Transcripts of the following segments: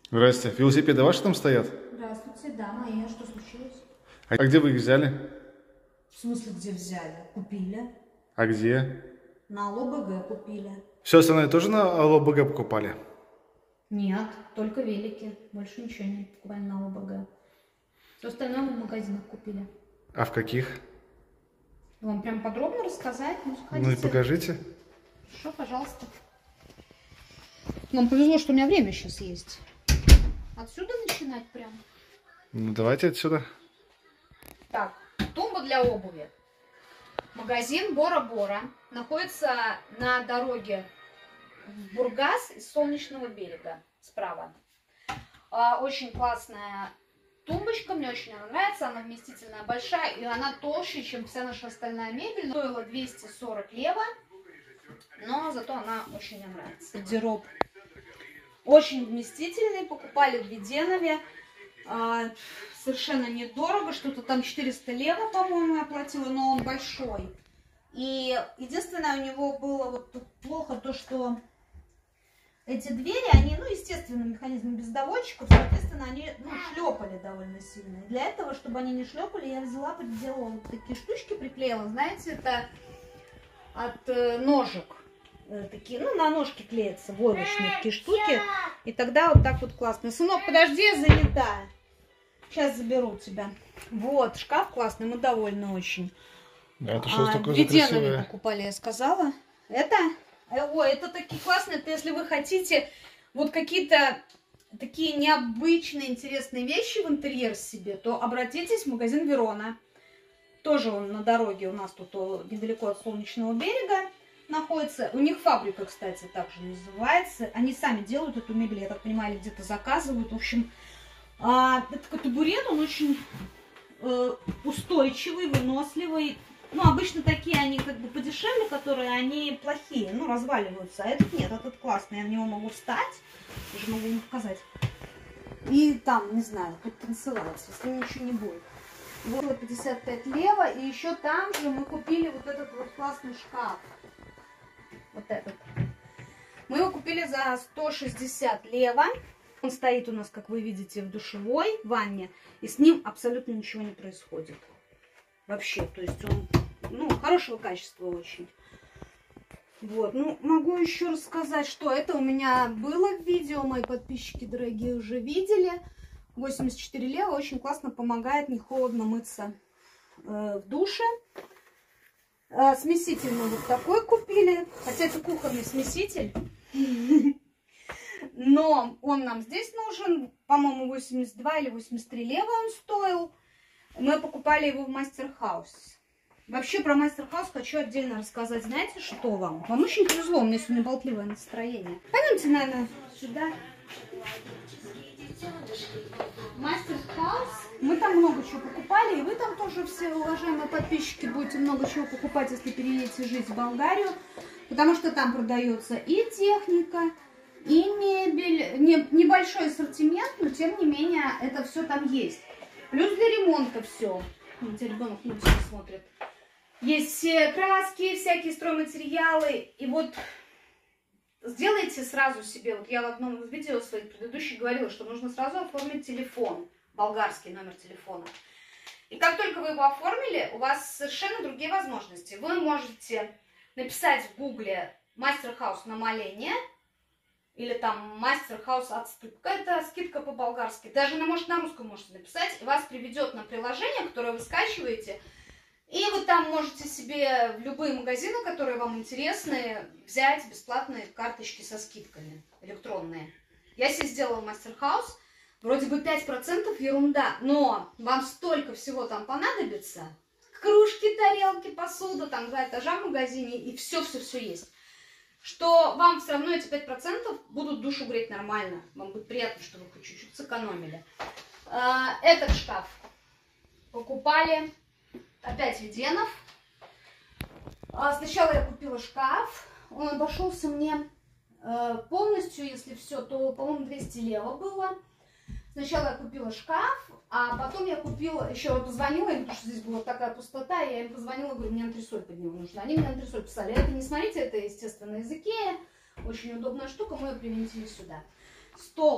Здрасте. Велосипеды ваши там стоят? Здравствуйте, да, мои. А что случилось? А где вы их взяли? В смысле, где взяли? Купили. А где? На ЛОБГ купили. Все остальное тоже на ЛБГ покупали? Нет, только велики. Больше ничего не покупали на ЛОБГ. Все остальное мы в магазинах купили. А в каких? Вам прям подробно рассказать? Ну, Ну и заходите. покажите. Хорошо, пожалуйста. Вам повезло, что у меня время сейчас есть. Отсюда начинать прям? Ну давайте отсюда. Так, тумба для обуви. Магазин Бора-Бора находится на дороге в Бургас из Солнечного берега справа. Очень классная тумбочка, мне очень она нравится, она вместительная, большая, и она толще, чем вся наша остальная мебель. Стоила 240 лева, но зато она очень мне нравится. Гардероб очень вместительный, покупали в Веденове. Совершенно недорого, что-то там 400 лева, по-моему, я платила, но он большой. И единственное, у него было вот плохо то, что эти двери, они, ну, естественно, механизм без доводчиков, соответственно, они, ну, шлепали довольно сильно. И для этого, чтобы они не шлепали, я взяла, приделала вот такие штучки, приклеила, знаете, это от ножек. Такие, ну, на ножки клеятся, войлочные такие штуки. И тогда вот так вот классно. Сынок, подожди, я занята. Сейчас заберу тебя. Вот, шкаф классный, мы довольны очень. Да, это что такое за красивое? Покупали, я сказала. Это? Ой, это такие классные, это если вы хотите вот какие-то такие необычные, интересные вещи в интерьер себе, то обратитесь в магазин Верона. Тоже он на дороге у нас тут недалеко от Солнечного берега находится. У них фабрика, кстати, также называется. Они сами делают эту мебель, я так понимаю, или где-то заказывают. В общем, это такой табурет, он очень устойчивый, выносливый. Ну, обычно такие, они как бы подешевле, которые, они плохие, ну, разваливаются. А этот нет, этот классный, я в него могу встать, даже могу вам показать. И там, не знаю, хоть танцевать, если ничего не будет. Вот 55 лева, и еще там же мы купили вот этот вот классный шкаф. Вот этот. Мы его купили за 160 лева. Он стоит у нас, как вы видите, в душевой ванне, и с ним абсолютно ничего не происходит. Вообще, то есть он, ну, хорошего качества очень. Вот, ну, могу еще рассказать, что это у меня было в видео, мои подписчики дорогие уже видели. 84 лева, очень классно помогает, не холодно мыться в душе. Смеситель мы вот такой купили, хотя это кухонный смеситель. Но он нам здесь нужен, по-моему, 82 или 83 лева он стоил. Мы покупали его в Мастер-хаус. Вообще про Мастер-хаус хочу отдельно рассказать. Знаете, что вам? Вам очень повезло, у меня сегодня болтливое настроение. Пойдемте, наверное, сюда. Мастер-хаус. Мы там много чего покупали, и вы там тоже, все уважаемые подписчики, будете много чего покупать, если переедете жить в Болгарию. Потому что там продается и техника, и мебель. Небольшой ассортимент, но тем не менее это все там есть. Плюс для ремонта все. Видите, ребенок мультики смотрит. Есть все краски, всякие стройматериалы. И вот сделайте сразу себе, вот я в одном из видео своих предыдущих говорила, что нужно сразу оформить телефон, болгарский номер телефона. И как только вы его оформили, у вас совершенно другие возможности. Вы можете написать в гугле «Мастер-хаус на Малене», или там «Мастер-хаус отступка», это скидка по-болгарски. Даже, может, на русском можете написать, и вас приведет на приложение, которое вы скачиваете. И вы там можете себе в любые магазины, которые вам интересны, взять бесплатные карточки со скидками электронные. Я себе сделала Мастер-хаус. Вроде бы 5% ерунда, но вам столько всего там понадобится. Кружки, тарелки, посуда, там 2 этажа в магазине, и все-все-все есть. Что вам все равно эти 5% будут душу греть нормально. Вам будет приятно, что вы хоть чуть-чуть сэкономили. Этот шкаф покупали опять Веденов. Сначала я купила шкаф. Он обошелся мне полностью, если все, то, по-моему, 200 лева было. Сначала я купила шкаф, а потом я купила, еще позвонила им, потому что здесь была такая пустота, я им позвонила, говорю, мне антресоль под него нужно. Они мне антресоль писали. Это не смотрите, это, естественно, из Икеи. Очень удобная штука, мы ее привинтили сюда. Стол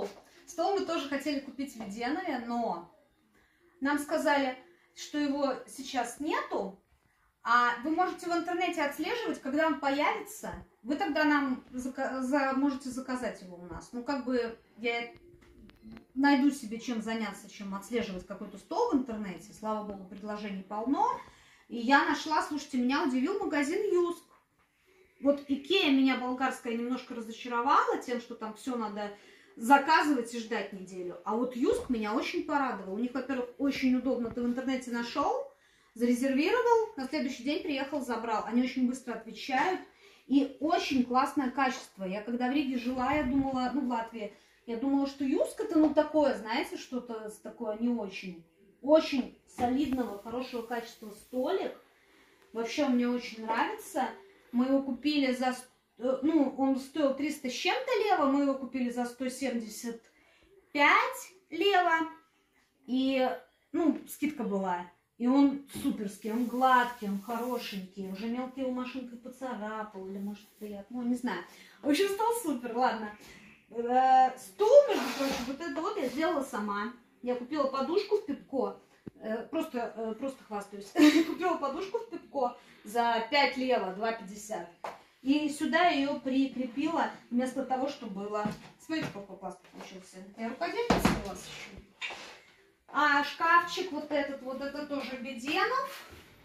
Стол мы тоже хотели купить в Веденове, но нам сказали, что его сейчас нету, а вы можете в интернете отслеживать, когда он появится. Вы тогда нам можете заказать его у нас. Ну, как бы я найду себе чем заняться, чем отслеживать какой-то стол в интернете. Слава богу, предложений полно. И я нашла, слушайте, меня удивил магазин Юск. Вот Икея меня болгарская немножко разочаровала тем, что там все надо заказывать и ждать неделю. А вот Юск меня очень порадовал. У них, во-первых, очень удобно. Ты в интернете нашел, зарезервировал, на следующий день приехал, забрал. Они очень быстро отвечают. И очень классное качество. Я когда в Риге жила, я думала, ну, в Латвии, я думала, что Юск это, ну, такое, знаете, что-то такое не очень. Очень солидного, хорошего качества столик. Вообще он мне очень нравится. Мы его купили за... Ну, он стоил 300 с чем-то лева, мы его купили за 175 лева. И, ну, скидка была. И он суперский, он гладкий, он хорошенький. Уже мелкой его машинкой поцарапал, или может приятно, ну, не знаю. В общем, стал супер, ладно. Стул, между прочим, вот это вот я сделала сама. Я купила подушку в Пепко. Просто хвастаюсь. Купила подушку в Пепко за 5 лева, 2,50. И сюда ее прикрепила вместо того, что было. Смотрите, какой классный получился. Я рукодельница у вас еще. А шкафчик вот этот, вот это тоже Веденов.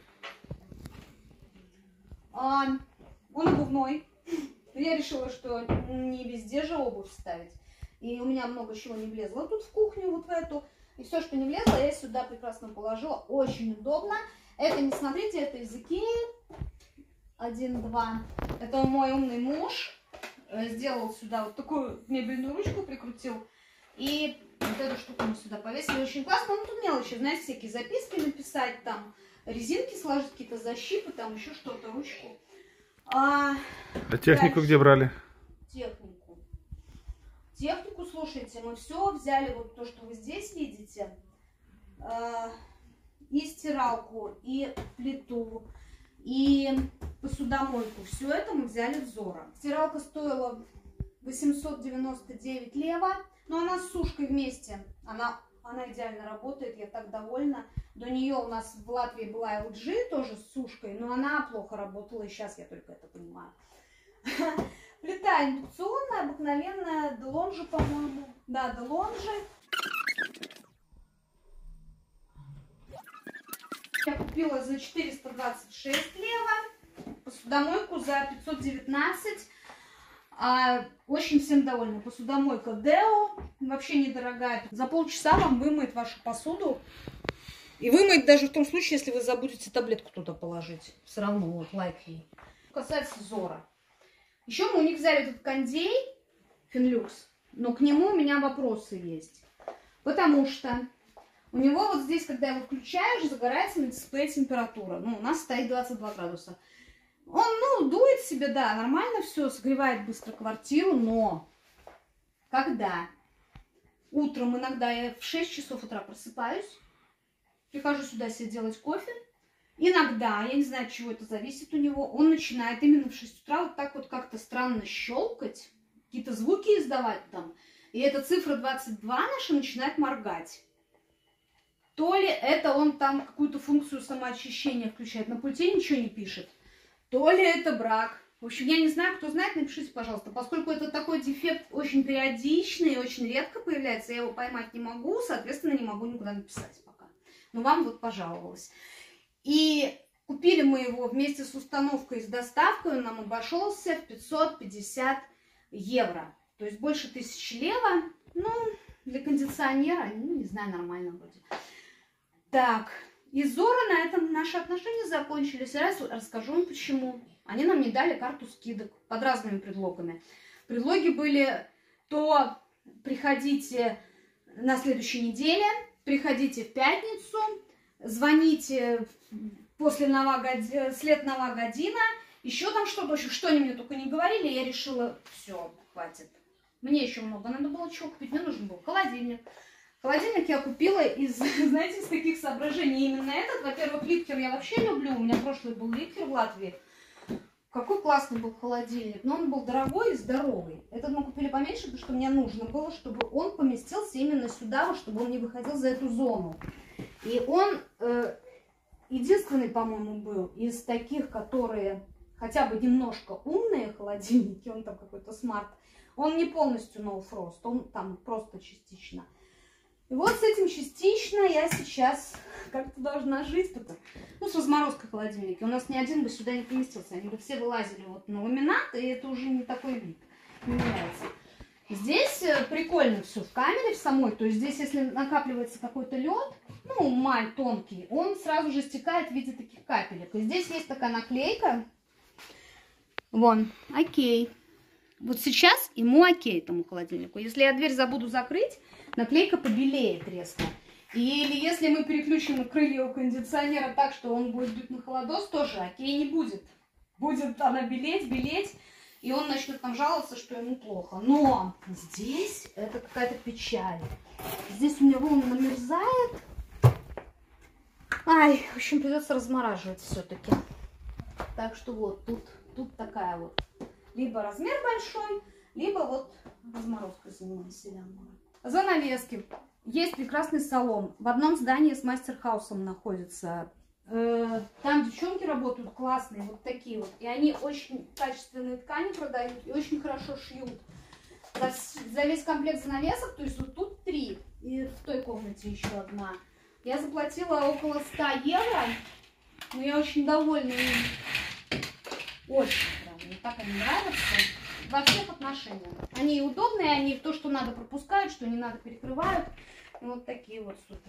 Он обувной. Я решила, что не везде же обувь ставить. И у меня много чего не влезло тут в кухню, вот в эту. И все, что не влезло, я сюда прекрасно положила. Очень удобно. Это, не смотрите, это из Икеи. 1, 2. Это мой умный муж. Сделал сюда вот такую мебельную ручку, прикрутил. И вот эту штуку мы сюда повесили. Очень классно. Ну, тут мелочи, знаете, всякие записки написать, там резинки сложить, какие-то защипы, там еще что-то, ручку. А технику где брали? Технику, слушайте, мы все взяли, вот то, что вы здесь видите, и стиралку, и плиту, и посудомойку. Все это мы взяли в Зора. Стиралка стоила 899 лева, но она с сушкой вместе. Она идеально работает, я так довольна. До нее у нас в Латвии была LG тоже с сушкой, но она плохо работала, и сейчас я только это понимаю. Плита индукционная, обыкновенная, Делонжи, по-моему. Да, Делонжи. Я купила за 426 лева, посудомойку за 519. Очень всем довольна. Посудомойка Део, вообще недорогая. За полчаса вам вымоет вашу посуду. И вымоет даже в том случае, если вы забудете таблетку туда положить. Все равно, вот, лайк ей. Касается Зора. Еще мы у них взяли этот кондей, Финлюкс, но к нему у меня вопросы есть. Потому что у него вот здесь, когда его включаешь, загорается на дисплее температура. Ну, у нас стоит 22 градуса. Он, ну, дует себе, да, нормально все, согревает быстро квартиру, но когда утром иногда я в 6 часов утра просыпаюсь, прихожу сюда себе делать кофе, иногда, я не знаю, от чего это зависит у него, он начинает именно в 6 утра вот так вот как-то странно щелкать, какие-то звуки издавать там, и эта цифра 22 наша начинает моргать. То ли это он там какую-то функцию самоочищения включает, на пульте ничего не пишет, то ли это брак. В общем, я не знаю, кто знает, напишите, пожалуйста. Поскольку это такой дефект очень периодичный и очень редко появляется, я его поймать не могу, соответственно, не могу никуда написать пока. Но вам вот пожаловалась. И купили мы его вместе с установкой и с доставкой, он нам обошелся в 550 евро. То есть больше 1000 лева. Ну, для кондиционера, ну, не знаю, нормально вроде. Так, из Зора на этом наши отношения закончились. Раз расскажу вам почему. Они нам не дали карту скидок под разными предлогами. Предлоги были: то приходите на следующей неделе, приходите в пятницу, звоните после след Новогодина, еще там что-то, в общем, что они мне только не говорили, я решила, все, хватит. Мне еще много надо было чего купить, мне нужен был холодильник. Холодильник я купила из, знаете, из каких соображений именно этот. Во-первых, лифтер я вообще люблю, у меня прошлый был лифтер в Латвии. какой классный был холодильник. Но он был дорогой и здоровый. Этот мы купили поменьше, потому что мне нужно было, чтобы он поместился именно сюда, вот, чтобы он не выходил за эту зону. И он единственный, по-моему, был из таких, которые хотя бы немножко умные холодильники. Он там какой-то смарт. Он не полностью no frost, он там просто частично. И вот с этим частично я сейчас как-то должна жить. Ну, с разморозкой холодильники. У нас ни один бы сюда не поместился. Они бы все вылазили вот на ламинат, и это уже не такой вид. Не нравится. Здесь прикольно все в камере в самой. То есть здесь, если накапливается какой-то лед, ну, маль тонкий, он сразу же стекает в виде таких капелек. И здесь есть такая наклейка. Вон, окей. Вот сейчас ему окей, этому холодильнику. Если я дверь забуду закрыть, наклейка побелеет резко. Или если мы переключим крылья у кондиционера так, что он будет дуть на холодос, тоже окей не будет. Будет она белеть, и он начнет там жаловаться, что ему плохо. Но здесь это какая-то печаль. Здесь у меня волна намерзает. Ай, в общем, придется размораживать все-таки. Так что вот, тут такая вот. Либо размер большой, либо вот разморозкой занимаюсь себя. Занавески. Есть прекрасный салон. В одном здании с мастер-хаусом находится. Там девчонки работают классные, вот такие вот. И они очень качественные ткани продают и очень хорошо шьют. За весь комплект занавесок, то есть вот тут 3. И в той комнате еще одна. Я заплатила около 100 евро. Но я очень довольна им. Очень. Мне так они нравятся во всех отношениях. Они удобные, они то, что надо, пропускают, что не надо, перекрывают. И вот такие вот супер.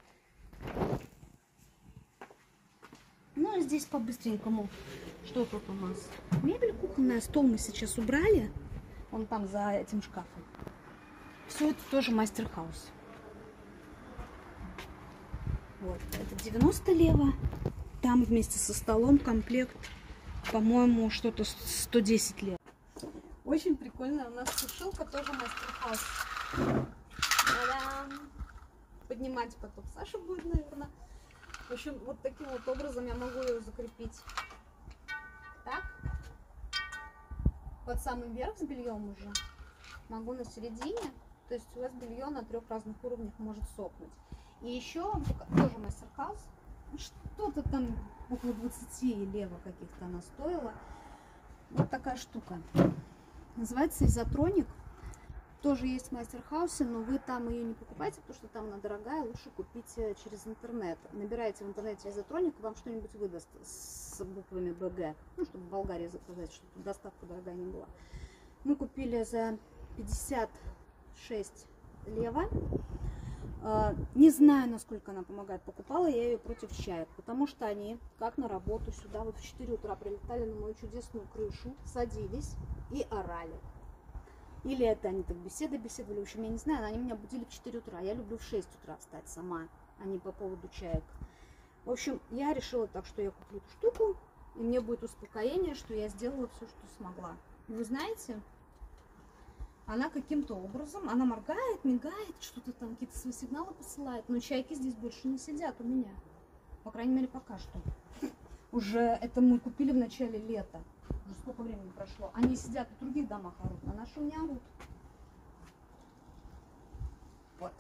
Ну, а здесь по-быстренькому. Что тут у нас? Мебель кухонная, стол мы сейчас убрали. Он там за этим шкафом. Все это тоже мастер-хаус. Вот, это 90 лево. Там вместе со столом комплект, по-моему, что-то 110 лет. Очень прикольная у нас сушилка, тоже мастер-хаус. Поднимать потом Саша будет, наверное. В общем, вот таким вот образом я могу ее закрепить. Так. Под самый верх с бельем уже. Могу на середине. То есть у вас белье на 3 разных уровнях может сохнуть. И еще тоже мастер-хаус. Что-то там около 20 лево каких-то она стоила. Вот такая штука. Называется изотроник. Тоже есть в мастер-хаусе, но вы там ее не покупайте, потому что там она дорогая. Лучше купить через интернет. Набираете в интернете изотроник, вам что-нибудь выдаст с буквами БГ. Ну, чтобы в Болгарии заказать, чтобы доставка дорогая не была. Мы купили за 56 лево. Не знаю, насколько она помогает. Покупала я ее против чаек, потому что они, как на работу, сюда вот в 4 утра прилетали на мою чудесную крышу, садились и орали. Или это они так беседовали. В общем, я не знаю, они меня будили в 4 утра. Я люблю в 6 утра встать сама, а не по поводу чаек. В общем, я решила так, что я куплю эту штуку, и мне будет успокоение, что я сделала все, что смогла. И вы знаете, она каким-то образом, она моргает, мигает, что-то там, какие-то свои сигналы посылает, но чайки здесь больше не сидят у меня. По крайней мере, пока что. Уже это мы купили в начале лета. Уже сколько времени прошло. Они сидят в других домах орут, а наши у меня орут. Вот.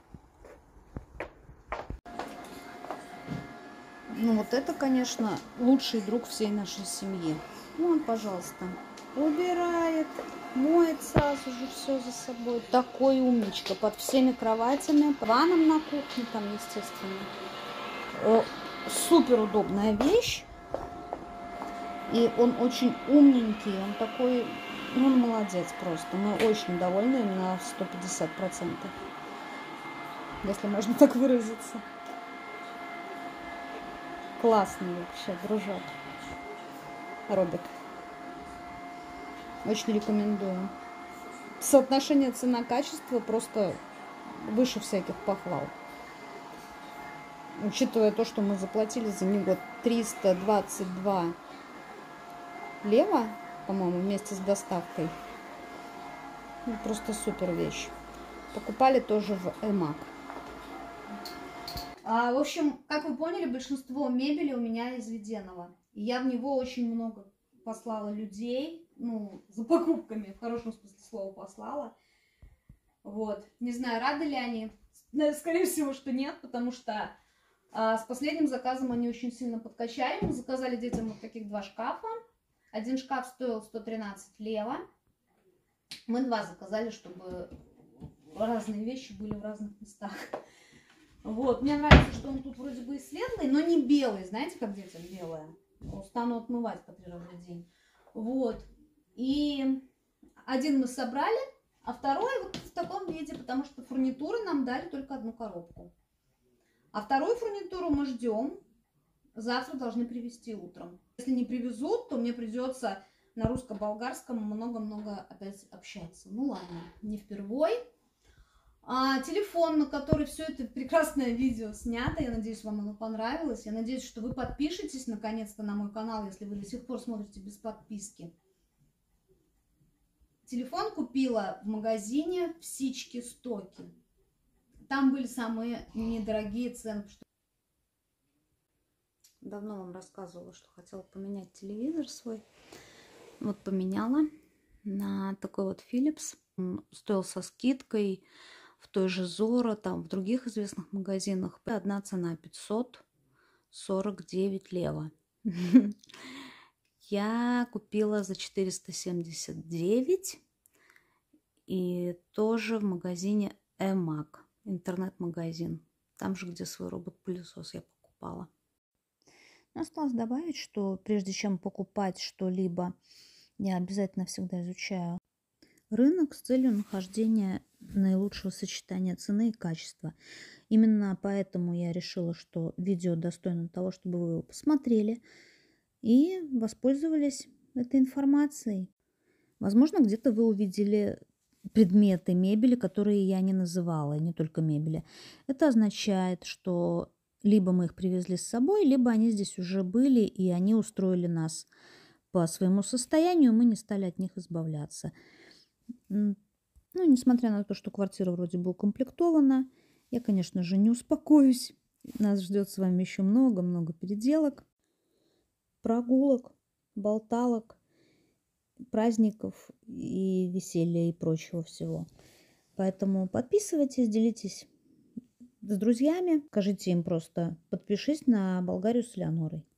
Ну вот это, конечно, лучший друг всей нашей семьи. Вон, пожалуйста, убирает, моет сразу же все за собой. Такой умничка. Под всеми кроватями, ванном на кухне там, естественно. Супер удобная вещь. И он очень умненький. Он такой, ну, он молодец просто. Мы очень довольны им на 150%. Если можно так выразиться. Классный вообще дружок. Робик. Очень рекомендую. Соотношение цена-качество просто выше всяких похвал. Учитывая то, что мы заплатили за него 322 лево, по-моему, вместе с доставкой. Ну, просто супер вещь. Покупали тоже в Эмак. В общем, как вы поняли, большинство мебели у меня из Веденова. И я в него очень много послала людей, ну, за покупками, в хорошем смысле слова послала. Вот. Не знаю, рады ли они. Скорее всего, что нет, потому что с последним заказом они очень сильно подкачали. Мы заказали детям вот таких 2 шкафа. Один шкаф стоил 113 лева. Мы 2 заказали, чтобы разные вещи были в разных местах. Вот. Мне нравится, что он тут вроде бы и светлый, но не белый. Знаете, как детям белое? Стану отмывать по 3 раза в день. Вот. И один мы собрали, а второй вот в таком виде, потому что фурнитуры нам дали только 1 коробку. А вторую фурнитуру мы ждем. Завтра должны привезти утром. Если не привезут, то мне придется на русско-болгарском много-много опять общаться. Ну ладно, не впервой. Телефон, на который все это прекрасное видео снято. Я надеюсь, вам оно понравилось. Я надеюсь, что вы подпишетесь наконец-то на мой канал, если вы до сих пор смотрите без подписки. Телефон купила в магазине в Сичке Стоки. Там были самые недорогие цены. Давно вам рассказывала, что хотела поменять телевизор свой. Вот поменяла на такой вот Philips. Стоил со скидкой в той же Zoro, там в других известных магазинах. Одна цена 549 лева. Я купила за 479 и тоже в магазине Emag, интернет-магазин. Там же, где свой робот-пылесос я покупала. Но осталось добавить, что прежде чем покупать что-либо, я обязательно всегда изучаю рынок с целью нахождения наилучшего сочетания цены и качества. Именно поэтому я решила, что видео достойно того, чтобы вы его посмотрели и воспользовались этой информацией. Возможно, где-то вы увидели предметы мебели, которые я не называла, и не только мебели. Это означает, что либо мы их привезли с собой, либо они здесь уже были, и они устроили нас по своему состоянию, мы не стали от них избавляться. Ну, несмотря на то, что квартира вроде бы укомплектована, я, конечно же, не успокоюсь. Нас ждет с вами еще много-много переделок, прогулок, болталок, праздников и веселья и прочего всего. Поэтому подписывайтесь, делитесь с друзьями, скажите им просто: подпишись на Болгарию с Элеонорой.